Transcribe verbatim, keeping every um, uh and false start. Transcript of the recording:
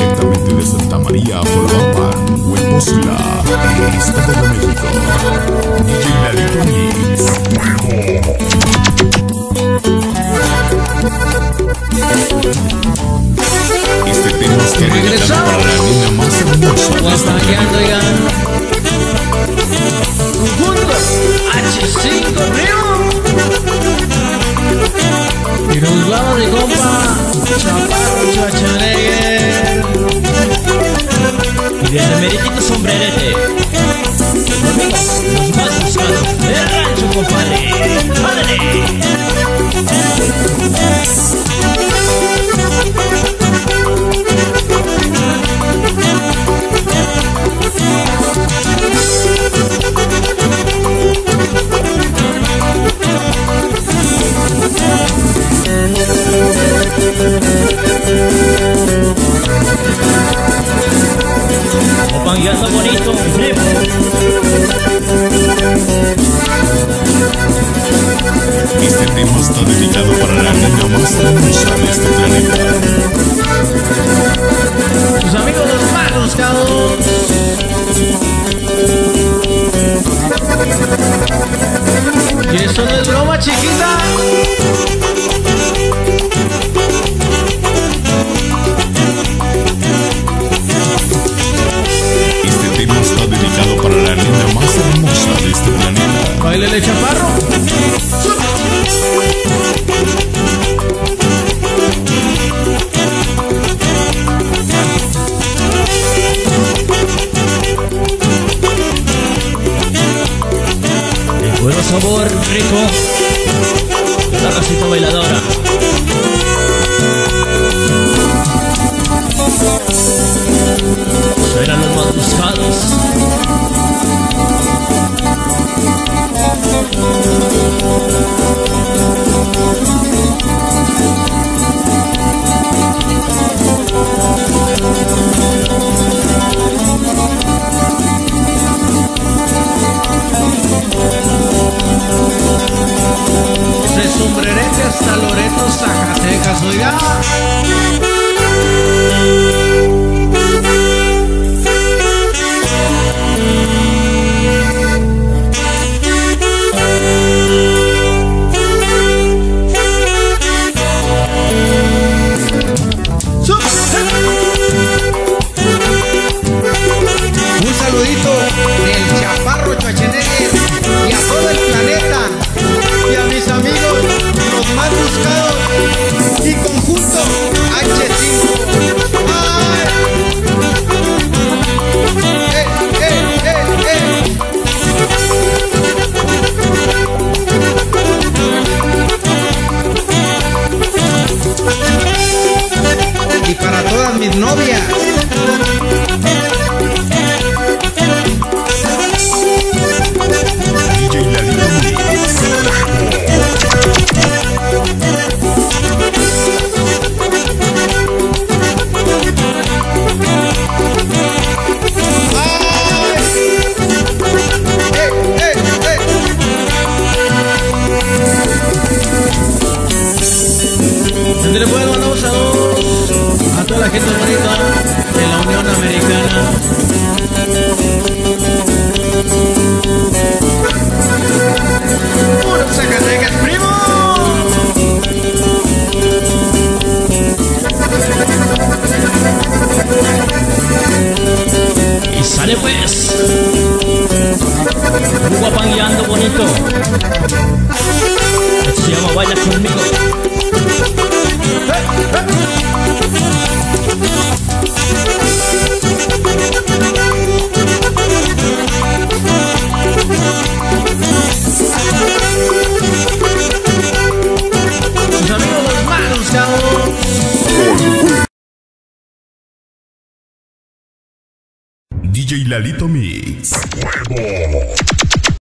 directamente de Santa María, Folgapan, Huepozla, Estado de México. D J Lalito Mix. Este tema está dedicado para la niña más hermosa de esta planeta. H cinco Río. Y nos vamos de compa Chaparro Schwarzenegger. Y desde Meriquito Sombrerete, conmigo, los más buscados del rancho, compadre. ¡Ándale! Opan, ya está bonito, primo. Este tema está dedicado para la niña más hermosa de este planeta. Tus amigos los más buscados. Y eso no es broma, chiquita. Este tema está dedicado para la niña más hermosa de este planeta. Báilele, chaparro. De buen sabor rico, la racita bailadora. Serán los más buscados. Desde Sombrerete hasta Loreto, Zacatecas, oiga. Un saludito del Chaparro Schwarzenegger y a todo el planeta y a mis amigos los más buscados y conjunto H cinco. ¡Ay! ¡Eh, eh, eh, eh! Y para todas mis novias. D J Lalito Mix. Donde le puedo mandar un saludo a toda la gente bonita de la Unión Americana. ¡Puro Zacatecas, primo! Y sale pues un guapangueando bonito. Esto se llama Baila Conmigo. Sus amigos los más buscados. D J Lalito Mix. ¡Huevo!